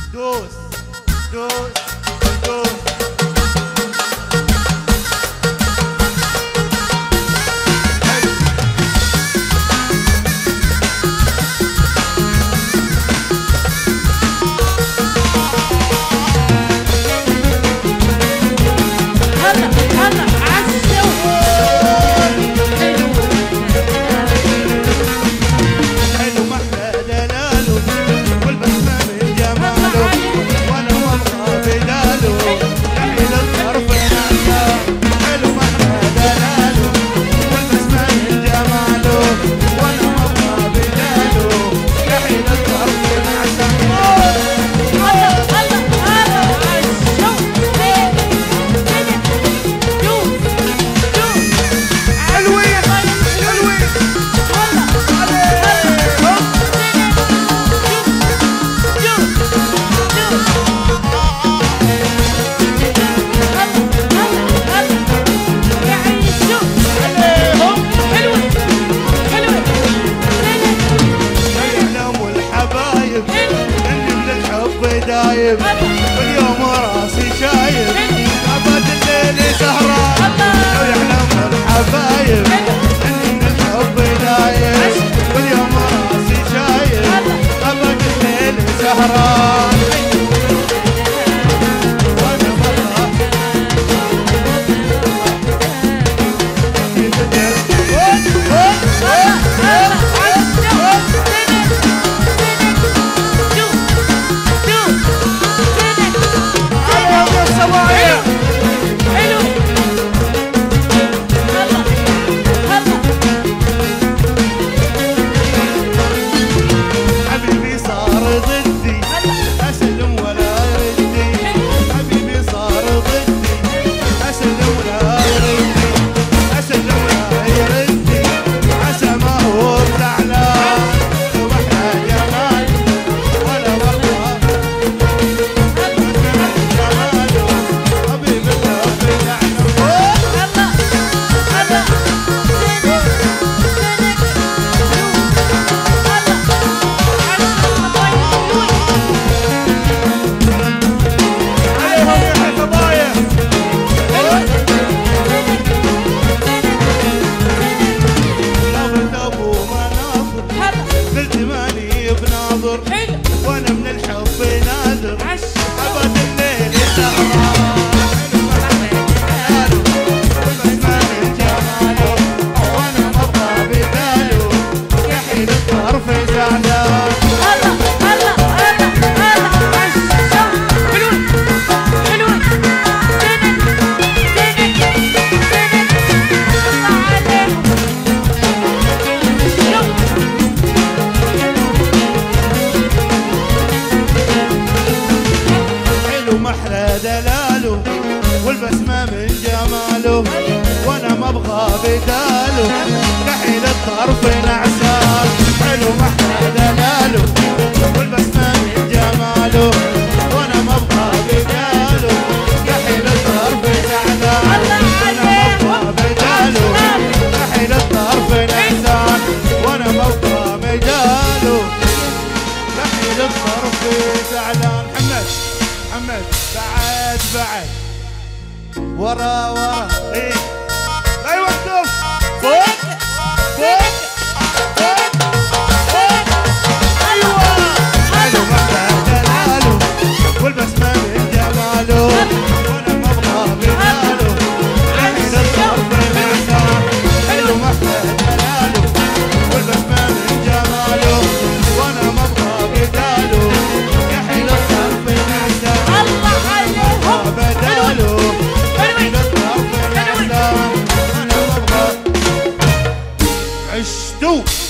دوس دوس دوس. واليوم راسي شايب ابد الليل سهران لو يعلم الحبايب اني من الحب دايب واليوم راسي شايب ابد الليل سهران. وانا من الحب نادر ابد الليل سهران بسمع من جماله وانا مبقى بداله يحيل الطرف زعلان. محلى دلاله والبسمة من جماله وانا مبغى بداله كحيل الطرف نعسان. حلو محلى دلاله والبسمة من جماله وانا مبغى بداله كحيل الطرف زعلان. وانا مبغى بداله كحيل الطرف نعسان وانا مبغى بداله كحيل الطرف زعلان. محمد بعد ورا ايه لا يوقف فوق فوق فوق فوق ايوه. حلو محلى دلاله والبسمة من جماله وانا مبغى بداله يحيل الطرف نعسان. حلو محلى دلاله والبسمة من جماله وانا مبغى بداله يحيل الطرف نعسان. بداله يحيل الطرف نعسان. انا مبغى عشتو